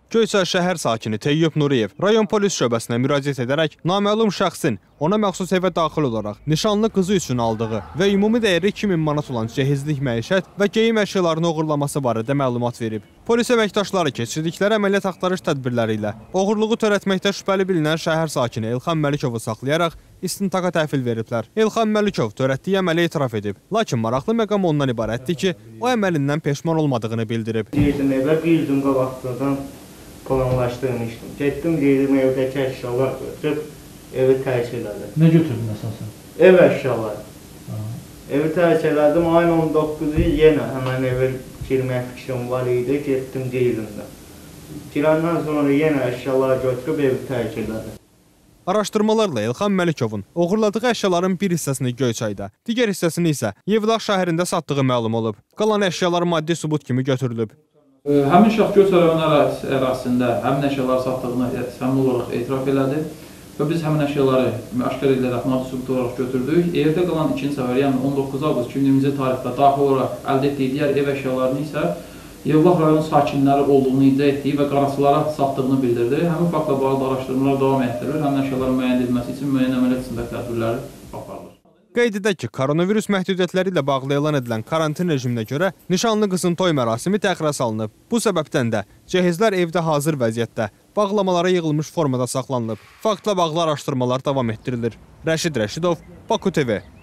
Göyçay şəhər sakini Teyyub Nuriyev rayon polis şöbəsinə müraciət edərək naməlum şəxsin ona məxsus evə daxil olaraq nişanlı qızı üçün aldığı və ümumi dəyəri 2000 manat olan cehizlik məişət və geyim əşyalarını oğurlaması barədə məlumat verib. Polis əməkdaşları keçirdikləri əməliyyat axtarış tədbirləri ilə oğurluğu törətməkdə şübhəli bilinən şəhər sakini Elxan Məlikovu saxlayaraq istintaqa təhvil veriblər. Elxan Məlikov törətdiyi əməli etiraf edib. Lakin maraqlı məqam ondan ibarətdir ki, o əməlindən peşman olmadığını bildirib. Deyirdim evə bir gün qabaqdan planlaşdırmışdım. Getdim, deyirdim evdəki əşyalar götürüb evi tərk elədim. Nə götürdün əsasən? Ev əşyaları. Evi tərk elədim, ayın 19-u yenə həmən evə girmək fikrim var idi, getdim deyirdim. Girəndən sonra yenə əşyaları götürüb evi tərk elədim. Araşdırmalarla Elxan Məlikovun oğurladığı əşyaların bir hissəsini Göyçayda, digər hissəsini isə Yevlax şəhərində satdığı məlum olub. Qalan əşyalar maddi sübut kimi götürülüb. Həmin şəxs Göyçay rayon ərazisində həmin əşyaları satdığını səmimi olaraq etiraf elədi və biz həmin əşyaları aşkar edilərək maddi sübut olaraq götürdük. Evdə qalan ikinci səfər, yəni 19 avqust 2020-ci tarixdə daxil olaraq əldə etdiyi digər ev əşyalarını isə Yevlax rayon sakinləri olduğunu iddia etdiyi və qaraçılara satdığını bildirdi. Həmin faktla bağlı araşdırmalar davam etdirilir. Həmin əşyaların müəyyən edilməsi üçün müəyyən əməliyyat içində tədbirləri aparılır. Qeyd edək ki, koronavirus məhdudiyyətləri ilə bağlı elan edilən karantin rejiminə görə nişanlı qızın toy mərasimi təxirə salınıb. Bu səbəbdən də cehizlər evdə hazır vəziyyətdə bağlamalara yığılmış formada saxlanılıb. Faktla bağlı araşdırmalar davam etdirilir. Rəşid Rəşidov, Baku TV.